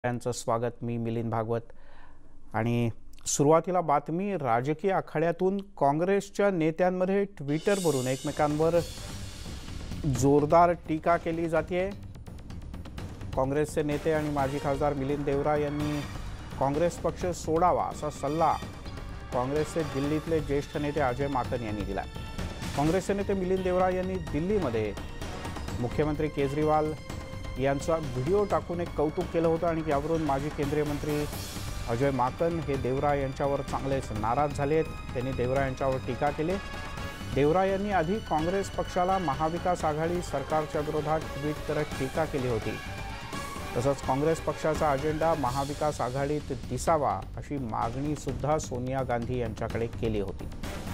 यांचं स्वागत। मी मिलिंद भागवत आणि सुरुवातीला बातमी राजकीय आखाड्यातून काँग्रेसच्या नेत्यांमध्ये ट्विटरवरून एकमेकांवर जोरदार टीका केली जाते। काँग्रेसचे नेते आणि माजी खासदार मिलिंद देवरा यांनी काँग्रेस पक्ष सोडावा असा सल्ला काँग्रेसचे दिल्लीतले ज्येष्ठ नेते अजय माकन यांनी दिला। काँग्रेसचे नेते मिलिंद देवरा यांनी दिल्लीमध्ये मुख्यमंत्री केजरीवाल यांचा व्हिडिओ टाकून एक कौतुक केलं होतं आणि यावरून माजी केंद्रीय मंत्री अजय माकन हे देवरा यांच्यावर चांगलेच नाराज झालेत। त्यांनी देवरा यांच्यावर टीका केली। देवरा यांनी आधी काँग्रेस पक्षाला महाविकास आघाडी सरकारच्या विरोधात ट्विट करत टीका केली होती। तसंच काँग्रेस पक्षाचा अजेंडा महाविकास आघाडीत दिसावा अशी मागणी सुद्धा सोनिया गांधी यांच्याकडे केली होती।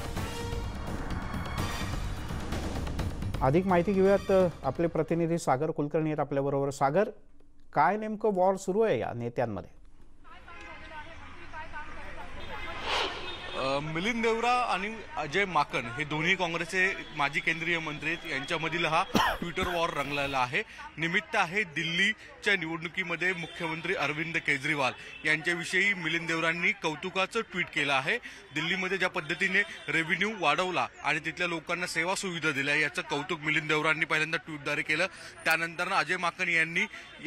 अधिक माहिती घेऊयात, आपले प्रतिनिधी सागर कुलकर्णी आहेत आपल्याबरोबर। सागर, काय नेमकं वॉर सुरू आहे या नेत्यांमध्ये? मिलिंद देवरा आणि अजय माकन हे दोन्ही काँग्रेसचे माजी केंद्रीय मंत्री यांच्यामधील हा ट्विटर वॉर रंगलेला आहे। निमित्त आहे दिल्लीच्या निवडणुकीमध्ये मुख्यमंत्री अरविंद केजरीवाल यांच्याविषयी मिलिंद देवरांनी कौतुकाचं ट्विट केलं आहे। दिल्लीमध्ये ज्या पद्धतीने रेव्हेन्यू वाढवला आणि तिथल्या लोकांना सेवा सुविधा दिल्या याचं कौतुक मिलिंद देवरांनी पहिल्यांदा ट्विटद्वारे केलं। त्यानंतर अजय माकन यांनी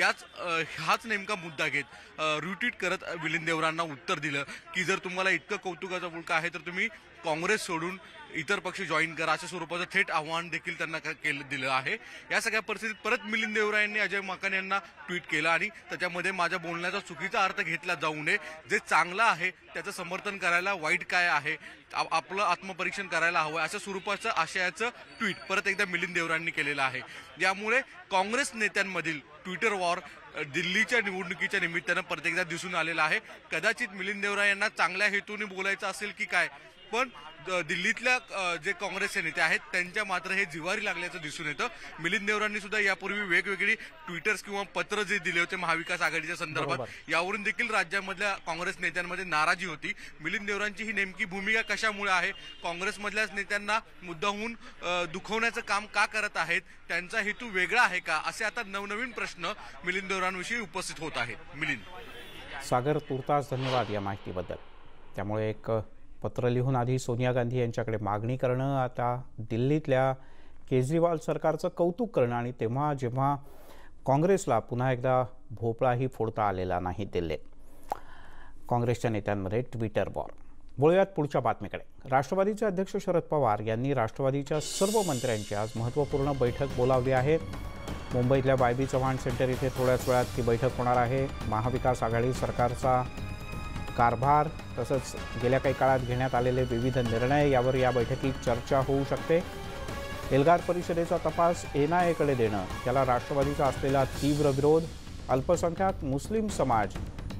हाच नेमका मुद्दा घेत रिट्वीट करत मिलिंद देवरांना उत्तर दिलं की जर तुम्हाला इतकं कौतुकाचा मुलगा आहे तर तुम्ही काँग्रेस सोडून इतर पक्ष जॉईन करा, अशा स्वरूपाचं थेट आव्हान देखील त्यांना दिलं आहे। या सगळ्या परिस्थितीत परत मिलिंद देवरा यांनी अजय माकन यांना ट्विट केलं आणि त्याच्यामध्ये माझ्या बोलण्याचा चुकीचा अर्थ घेतला जाऊ नये, जे चांगलं आहे त्याचं समर्थन करायला वाईट काय आहे, आपलं आत्मपरीक्षण करायला हवं, अशा स्वरूपाचं आशयाचं ट्विट परत एकदा मिलिंद देवरांनी केलेलं आहे। यामुळे काँग्रेस नेत्यांमधील ट्विटर वॉर दिल्लीच्या निवडणुकीच्या निमित्तानं परत एकदा दिसून आलेला आहे। कदाचित मिलिंद देवरा यांना चांगल्या हेतूने बोलायचं असेल की काय, पण दिल्लीतल्या जे काँग्रेसचे नेते आहेत त्यांच्या मात्र हे जिवारी लागल्याचं दिसून येतं। मिलिंद देवरांनी सुद्धा यापूर्वी वेगवेगळी ट्विटर्स किंवा पत्र जे दिले होते महाविकास आघाडीच्या संदर्भात, यावरून देखील राज्यामधल्या काँग्रेस नेत्यांमध्ये नाराजी होती। मिलिंद देवरांची ही नेमकी भूमिका कशामुळे आहे, काँग्रेसमधल्याच नेत्यांना मुद्दाहून दुखवण्याचं काम का करत आहेत, त्यांचा हेतू वेगळा आहे का, असे आता नवनवीन प्रश्न मिलिंद देवरांविषयी उपस्थित होत आहेत। मिलिंद सागर, तुर्तास धन्यवाद या माहितीबद्दल। त्यामुळे एक पत्र लिहून आधी सोनिया गांधी यांच्याकडे मागणी करणं, आता दिल्लीतल्या केजरीवाल सरकारचं कौतुक करणं आणि तेव्हा जेव्हा काँग्रेसला पुन्हा एकदा भोपळाही फोडता आलेला नाही दिल्लीत। काँग्रेसच्या नेत्यांमध्ये ट्विटर वॉर। बोलूयात पुढच्या बातमीकडे। राष्ट्रवादीचे अध्यक्ष शरद पवार यांनी राष्ट्रवादीच्या सर्व मंत्र्यांची आज महत्त्वपूर्ण बैठक बोलावली आहे। मुंबईतल्या वाय.बी. चव्हाण सेंटर इथे थोड्याच वेळात ती बैठक होणार आहे। महाविकास आघाडी सरकारचा कारभार तसंच गेल्या काही काळात घेण्यात आलेले विविध निर्णय यावर या बैठकीत चर्चा होऊ शकते। एल्गार परिषदेचा तपास NIA-कडे देणं, त्याला राष्ट्रवादीचा असलेला तीव्र विरोध, अल्पसंख्याक मुस्लिम समाज,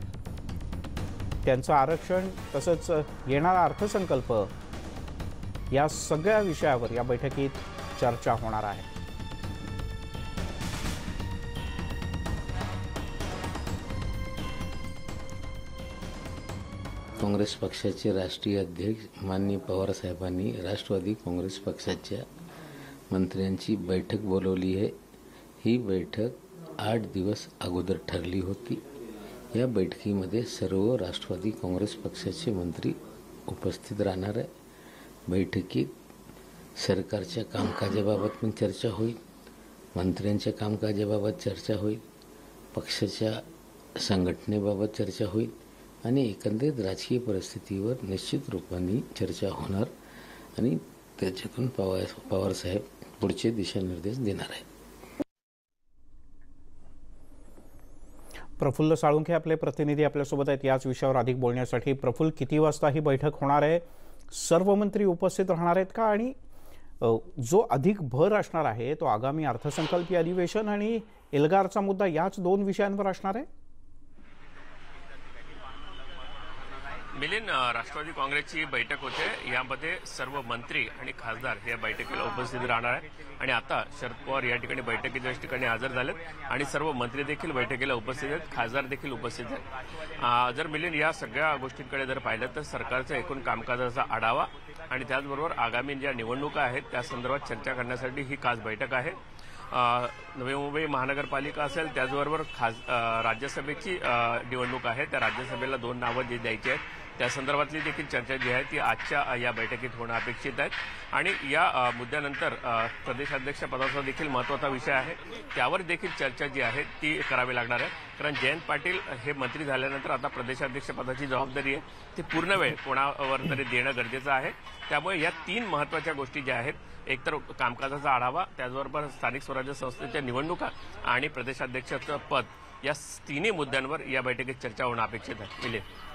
त्यांचं आरक्षण तसंच येणारा अर्थसंकल्प, या सगळ्या विषयावर या बैठकीत चर्चा होणार आहे। काँग्रेस पक्षाचे राष्ट्रीय अध्यक्ष माननीय पवार साहेबांनी राष्ट्रवादी काँग्रेस पक्षाच्या मंत्र्यांची बैठक बोलवली आहे। ही बैठक 8 दिवस अगोदर ठरली होती। या बैठकीमध्ये सर्व राष्ट्रवादी काँग्रेस पक्षाचे मंत्री उपस्थित राहणार आहे। बैठकीत सरकारच्या कामकाजाबाबत पण चर्चा होईल, मंत्र्यांच्या कामकाजाबाबत चर्चा होईल, पक्षाच्या संघटनेबाबत चर्चा होईल आणि एकंदरीत राजकीय परिस्थितीवर निश्चित रूपाने चर्चा होणार आणि त्याच्यातून पवार साहेब पुढचे दिशानिर्देश देणार आहेत। प्रफुल्ल साळुंखे आपले प्रतिनिधी आपल्यासोबत आहेत याच विषयावर अधिक बोलण्यासाठी। प्रफुल्ल, किती वाजता ही बैठक होणार आहे? सर्व मंत्री उपस्थित राहणार आहेत का? आणि जो अधिक भर असणार आहे तो आगामी अर्थसंकल्पीय अधिवेशन आणि एल्गारचा मुद्दा, याच 2 विषयांवर असणार आहे? मिलिंद, राष्ट्रवादी काँग्रेसची बैठक होते, यामध्ये सर्व मंत्री आणि खासदार या बैठकीला उपस्थित राहणार आहे आणि आता शरद पवार या ठिकाणी बैठकीच्या ठिकाणी हजर झालेत आणि सर्व मंत्री देखील बैठकीला उपस्थित आहेत, खासदार देखील उपस्थित आहेत। जर मिलिंद या सगळ्या गोष्टींकडे जर पाहिलं तर सरकारचा एकूण कामकाजाचा आढावा आणि त्याचबरोबर आगामी ज्या निवडणुका आहेत त्या संदर्भात चर्चा करण्यासाठी ही खास बैठक आहे। नवी मुंबई महानगरपालिका असेल, त्याचबरोबर राज्यसभेची निवडणूक आहे. त्या राज्यसभेला 2 नावं द्यायची आहेत. त्या संदर्भातली देखील चर्चा जी आहे ती आजच्या या बैठकीत होणं अपेक्षित आहे. आणि या मुद्द्यानंतर प्रदेशाध्यक्ष पदाचा देखील महत्त्वाचा विषय आहे. त्यावर देखील चर्चा जी आहे ती करावी लागणार आहे. कारण जयंत पाटील हे मंत्री झाल्यानंतर आता प्रदेशाध्यक्ष पदाची जबाबदारी आहे ती पूर्ण वेळ कोणावर तरी देणं गरजेचं आहे. त्यामुळे या 3 महत्त्वाच्या गोष्टी ज्या आहेत, एकतर कामकाजाचा आढावा, त्याचबरोबर स्थानिक स्वराज्य संस्थेच्या निवडणुका आणि प्रदेशाध्यक्षाचं पद, या 3 मुद्द्यांवर या बैठकीत चर्चा होणं अपेक्षित आहे.